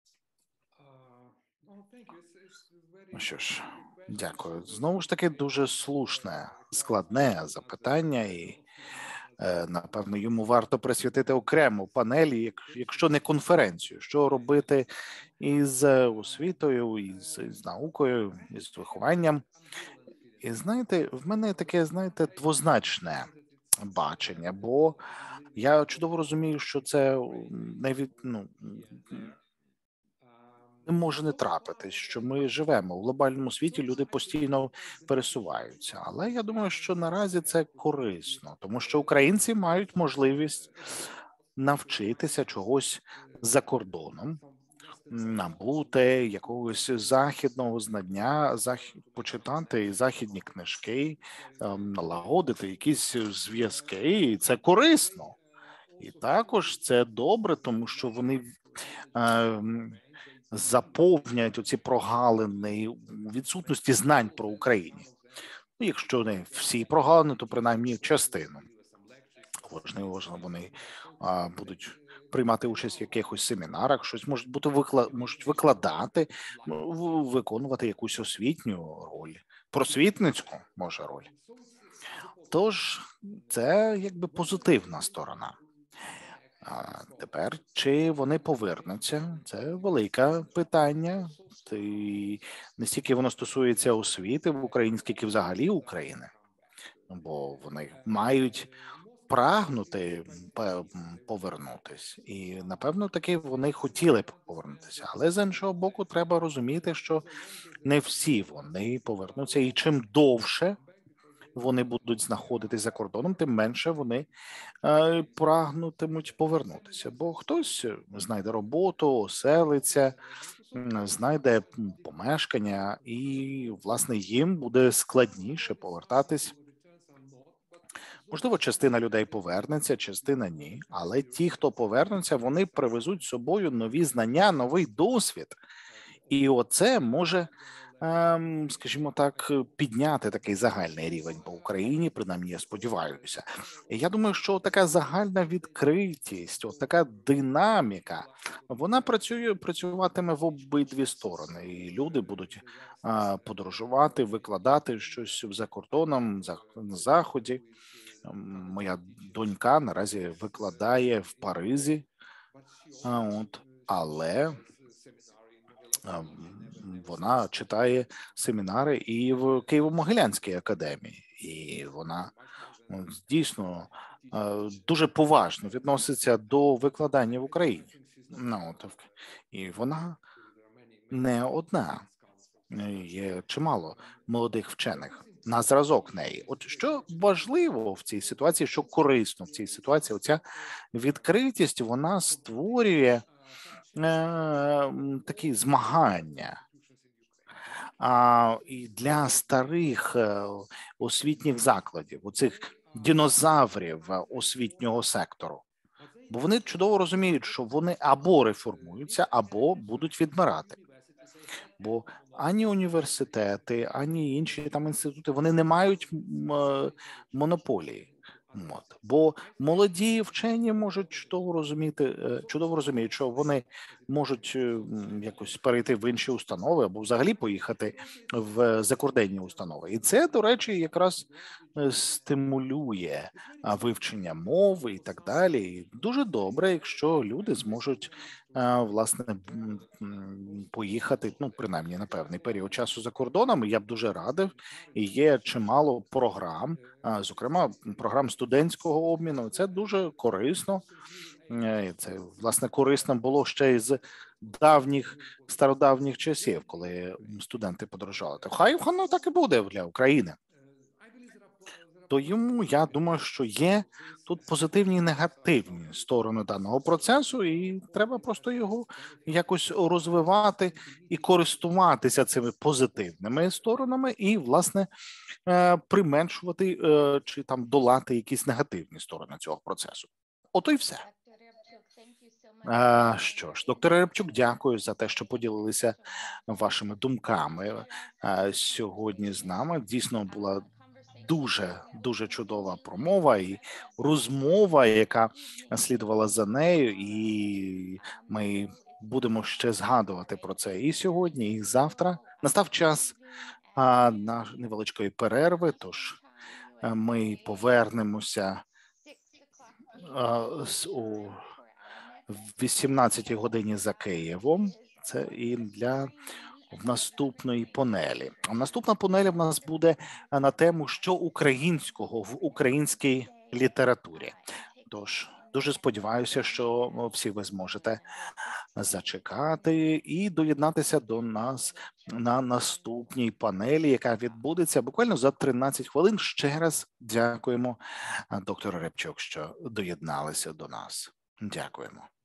Ну що ж, дякую. Знову ж таки, дуже слушне, складне запитання, і, е, напевно, йому варто присвятити окрему панелі, якщо не конференцію. Що робити із освітою, із, із наукою, із вихованням. І, знаєте, в мене таке, знаєте, двозначне бачення, бо я чудово розумію, що це не від, ну, не може не трапитись, що ми живемо в глобальному світі, люди постійно пересуваються. Але я думаю, що наразі це корисно, тому що українці мають можливість навчитися чогось за кордоном, набути якогось західного знання, захід, почитати західні книжки, налагодити якісь зв'язки, і це корисно. І також це добре, тому що вони е, заповнять оці прогалини у відсутності знань про Україну. Ну, якщо не всі прогалини, то принаймні частину. Можливо, вони а, будуть приймати участь в якихось семінарах, щось можуть бути виклад, можуть викладати, виконувати якусь освітню роль, просвітницьку, може, роль. Тож це якби позитивна сторона. А тепер, чи вони повернуться, це велике питання. І не стільки воно стосується освіти в Україні, скільки взагалі України. Бо вони мають прагнути повернутись. І, напевно, таки вони хотіли б повернутися. Але, з іншого боку, треба розуміти, що не всі вони повернуться. І чим довше вони будуть знаходитись за кордоном, тим менше вони е, прагнутимуть повернутися. Бо хтось знайде роботу, оселиться, знайде помешкання, і, власне, їм буде складніше повертатись. Можливо, частина людей повернеться, частина ні. Але ті, хто повернуться, вони привезуть з собою нові знання, новий досвід. І оце може, скажімо так, підняти такий загальний рівень по Україні, принаймні, я сподіваюся. І я думаю, що така загальна відкритість, от така динаміка, вона працює, працюватиме в обидві сторони. І люди будуть подорожувати, викладати щось за кордоном, на Заході. Моя донька наразі викладає в Паризі, от, але вона читає семінари і в Києво-Могилянській академії, і вона дійсно дуже поважно відноситься до викладання в Україні. Ну, от, і вона не одна, є чимало молодих вчених на зразок неї. От що важливо в цій ситуації, що корисно в цій ситуації, оця відкритість, вона створює е, такі змагання. А, і для старих е, освітніх закладів, оцих динозаврів освітнього сектору. Бо вони чудово розуміють, що вони або реформуються, або будуть відмирати. Бо ані університети, ані інші там інститути, вони не мають монополії. От. Бо молоді вчені можуть чудово розуміти, чудово розуміють, що вони можуть якось перейти в інші установи або взагалі поїхати в закордонні установи. І це, до речі, якраз стимулює вивчення мови і так далі. І дуже добре, якщо люди зможуть, власне, поїхати, ну, принаймні, на певний період часу за кордоном. Я б дуже радив. І є чимало програм, зокрема, програм студентського обміну. Це дуже корисно. Це, власне, корисно було ще із давніх, стародавніх часів, коли студенти подорожували. То хай воно так і буде для України. То йому, я думаю, що є тут позитивні і негативні сторони даного процесу, і треба просто його якось розвивати і користуватися цими позитивними сторонами і, власне, применшувати чи там долати якісь негативні сторони цього процесу. Ото й все. А, що ж, доктор Рябчук, дякую за те, що поділилися вашими думками а, сьогодні з нами. Дійсно, була дуже, дуже чудова промова і розмова, яка слідувала за нею, і ми будемо ще згадувати про це і сьогодні, і завтра. Настав час а, на невеличкої перерви, тож ми повернемося а, з, у вісімнадцятій годині за Києвом. Це і для в наступної панелі. А наступна панель в нас буде на тему, що українського в українській літературі. Тож, дуже сподіваюся, що всі ви зможете зачекати і доєднатися до нас на наступній панелі, яка відбудеться буквально за тринадцять хвилин. Ще раз дякуємо, доктор Рябчук, що доєдналися до нас. Дякуємо.